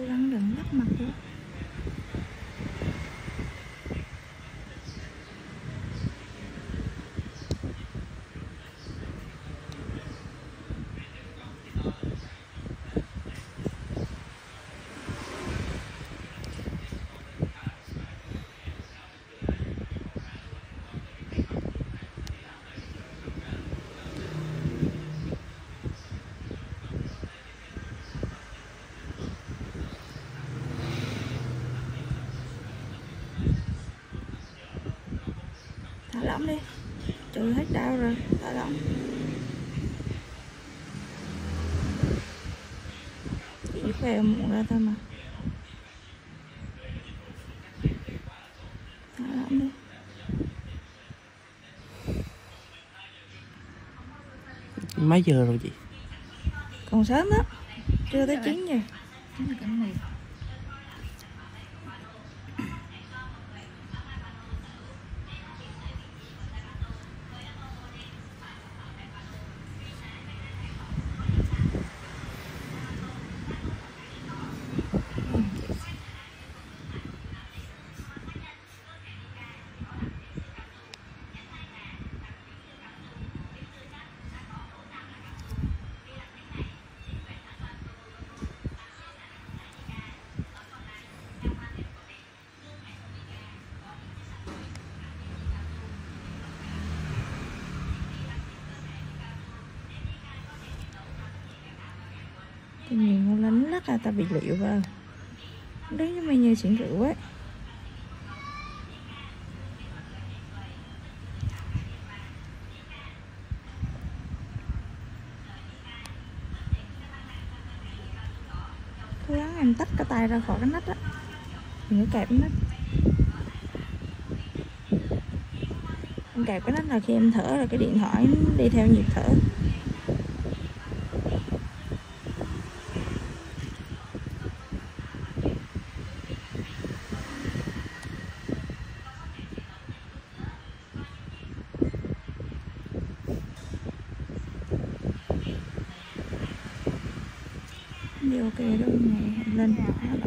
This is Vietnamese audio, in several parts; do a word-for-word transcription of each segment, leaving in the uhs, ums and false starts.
cố gắng đừng lắc mặt nữa. Thả lỏng đi, trừ hết đau rồi, thả lỏng. Chỉ khỏe muộn ra thôi mà. Thả lỏng đi. Mấy giờ rồi chị? Còn sớm á, chưa tới chín giờ. Thì nhìn nó lấn lắc là ta bị liệu vào. Đấy giống như xỉn rượu ấy. Cố gắng em tách cái tay ra khỏi cái nách á. Đừng có kẹp cái nách. Em kẹp cái nách là khi em thở là cái điện thoại đi theo nhịp thở. Đi ok đó, ngày lên hóa lại.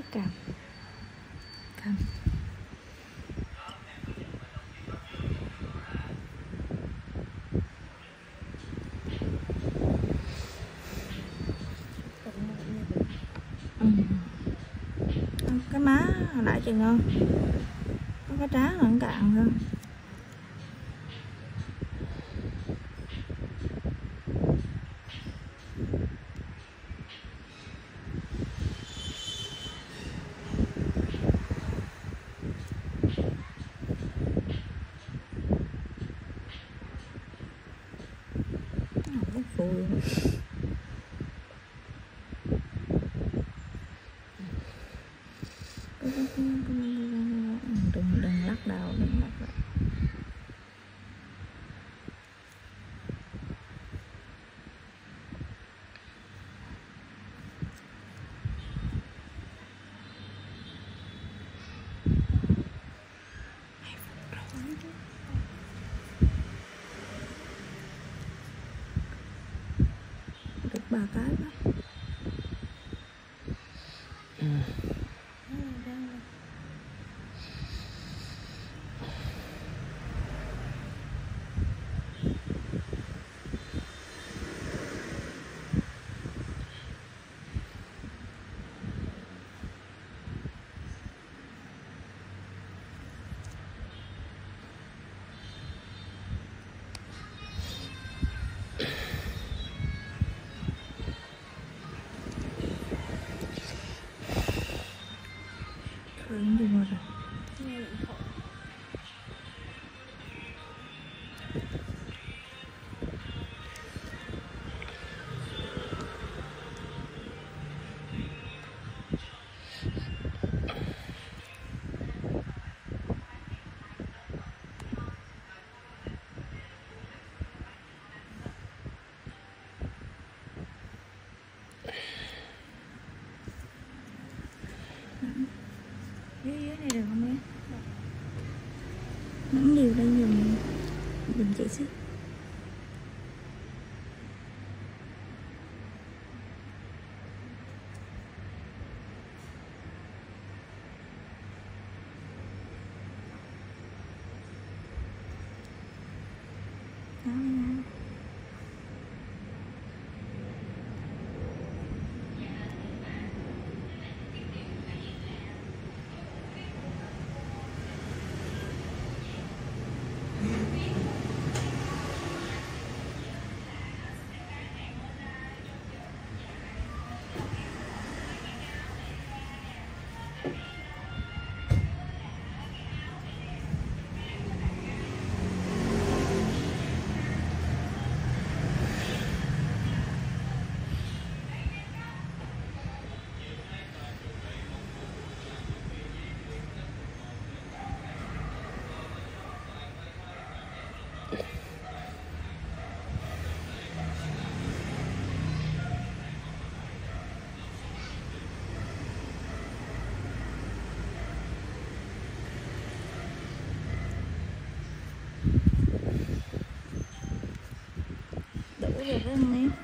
cằm cằm ừ. Cái má hồi nãy chị ngon, có cái trán là cạn thôi. Phùi. đừng đừng lắc đầu, đừng lắc đầu. Được ba cái đó. Ừ. Hưởng gì mà rồi. Dưới dưới này được không em? Nắm điều đây dùng dùng chị xíu. Đó, đó. Đủ rồi phải không em?